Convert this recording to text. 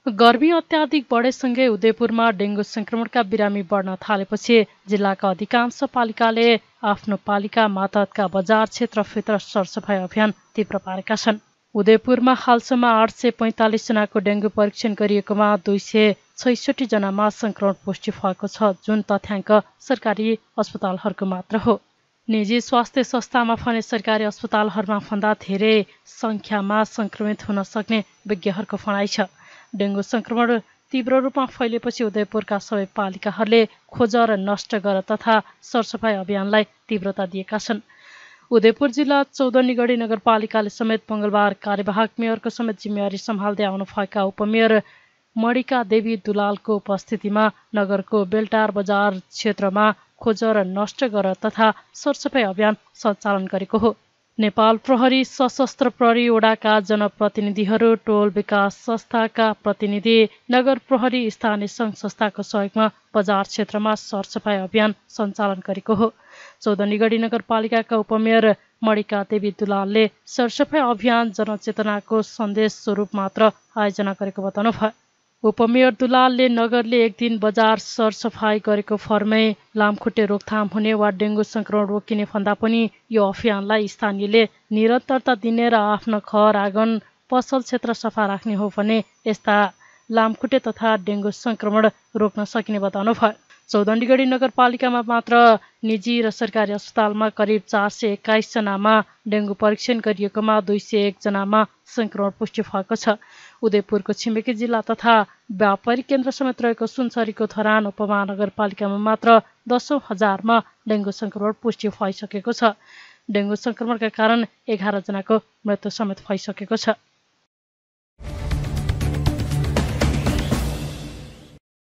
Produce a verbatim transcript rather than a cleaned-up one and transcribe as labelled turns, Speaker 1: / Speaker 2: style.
Speaker 1: गर्मी अत्याधिक बढेसँगै उदयपुरमा डेङ्गु संक्रमणका बिरामी बढ्न थालेपछि जिल्लाका अधिकांश पालिकाले आफ्नो पालिका मातहतका बजार क्षेत्रभित्र सरसफाई अभियान तीव्र पारेका छन्। उदयपुरमा हालसम्म आठ सय पैँतालिस जनाको डेङ्गु परीक्षण गरिएकोमा दुई सय छैसठी जनामा संक्रमण पुष्टि भएको छ, जुन तथ्याङ्क सरकारी अस्पतालहरूको मात्र हो। निजी स्वास्थ्य संस्थामा भने सरकारी अस्पतालहरूमा भन्दा धेरै संख्यामा संक्रमित हुन सक्ने विज्ञहरूको भनाइ छ। डेङ्गु संक्रमण तीव्र रूपमा फैलेपछि उदयपुरका सबै पालिकाहरूले खोज र नष्ट गर तथा सरसफाई अभियानलाई तीव्रता दिएका छन्। उदयपुर जिल्ला चौधनीगढी नगरपालिकाले समेत मङ्गलबार कार्यवाहक मेयरको समेत जिम्मेवारी सम्हाल्दै आउनुभएका उपमेयर मणिका देवी दुलालको उपस्थितिमा नगरको बेलटार बजार क्षेत्रमा खोज र नष्ट गर तथा सरसफाई अभियान सञ्चालन गरेको हो। नेपाल प्रहरी, सशस्त्र प्रहरी वडाका जनप्रतिनिधिहरू, टोल विकास संस्थाका प्रतिनिधि, नगर प्रहरी, स्थानीय सङ्घ संस्थाको सहयोगमा बजार क्षेत्रमा सरसफाई अभियान सञ्चालन गरेको हो। चौधनीगढी नगरपालिकाका उपमेयर मणिका देवी दुलालले सरसफाई अभियान जनचेतनाको सन्देश स्वरूप मात्र आयोजना गरेको बताउनुभयो। उपमेयर दुलालले नगरले एक दिन बजार सरसफाई गरेको फरमै लामखुट्टे रोकथाम हुने वा डेङ्गु संक्रमण रोकिने भन्दा पनि यो अभियानलाई स्थानीयले निरन्तरता दिने र आफ्नो घर आँगन पसल क्षेत्र सफा राख्ने हो भने यस्ता लामखुट्टे तथा डेङ्गु संक्रमण रोक्न सकिने बताउनु भयो। चौधनीगढी नगरपालिकामा मात्र निजी र सरकारी अस्पतालमा करिब चार सय एक्काइस जनामा डेङ्गु परीक्षण गरिएकोमा दुई सय एक जनामा संक्रमण पुष्टि भएको छ। उदयपुरको छिमेकी जिल्ला तथा व्यापारिक केन्द्र समेत रहेको सुनसरीको धरान उपमहानगरपालिकामा मात्र दसौँ हजारमा डेङ्गु संक्रमण पुष्टि भइसकेको छ। डेङ्गु संक्रमणका कारण एघार जनाको मृत्यु समेत भइसकेको छ।